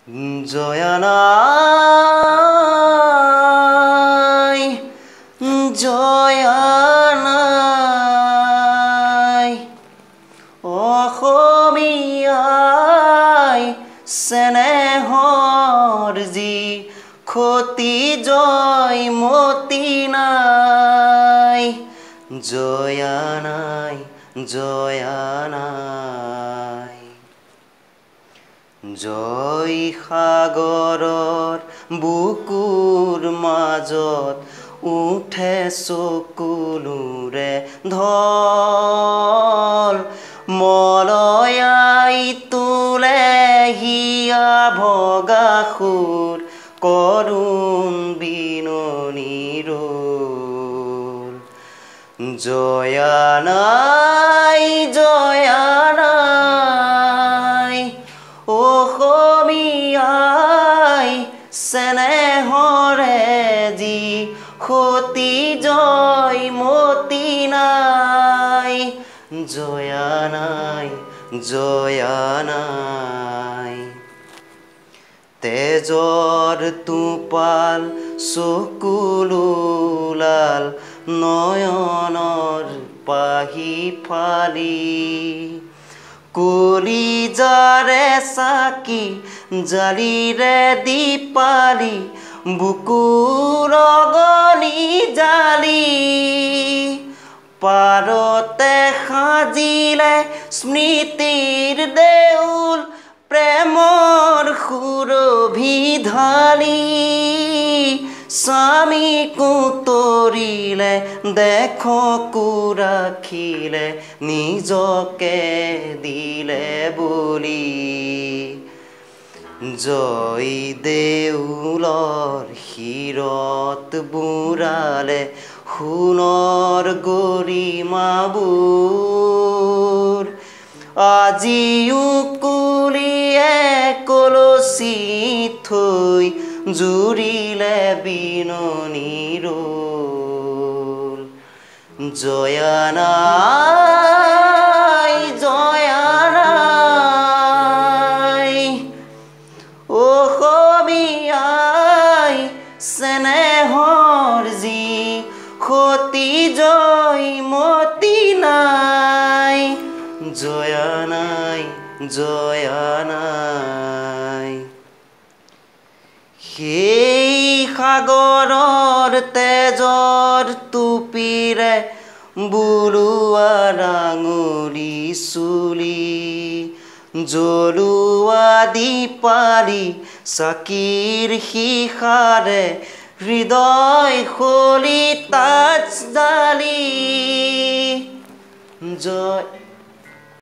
জয়া নাই জয়া নাই অসমীয়াই চেনেহৰ যি ক্ষতি জয়মতী নাই জয়া নাই জয়া নাই জয় সাগৰৰ বুকুৰ মাজত উঠে চকুলোৰে ঢল মলয়াই তোলে হিয়া ভগা সুৰ কৰুণ বিননিৰ জয়া নাই জয়া নাই অসমীয়াই চেনেহৰে যি ক্ষতি জয়মতী নাই জয়া নাই জয়া নাই তেজৰ টোপাল চকুলোলাল নয়নৰ পাহি ফালি কলিজাৰে চাকি জালিৰে দীপালি বুকুৰ অগনি জালি পাৰতে সাজিলে স্মৃতিৰ দেউল প্ৰেমৰ সুৰভি ঢালি স্বামীকো তৰিলে দেখকো ৰাখিলে নিজকে দিলে বুলি জয় দেউলৰ শিৰত বুৰালে সোণৰ গৰিমাবোৰ আজিও কুলিয়ে কলচি থৈ জুৰিলে বিননিৰ জয়া নাই জয়া নাই অসমীয়াই চেনেহৰ যি ক্ষতি জয়মতী নাই জয়া নাই জয়া নাই সেই সাগৰৰ তেজৰ টুপিৰে বুলোৱা ৰাঙলী চুলি জ্বলোৱা দীপালি চাকিৰ শিখাৰে হৃদয় খলি তাজ জালি জয়